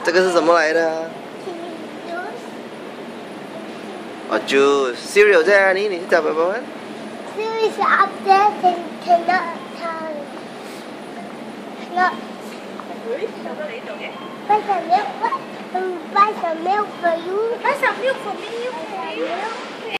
这个是什么来的？哦 ，juice cereal 在哪里？你去找爸爸玩。 Cereal is up there. Cannot tell. Not. Buy some milk for you. Buy some milk for me, okay?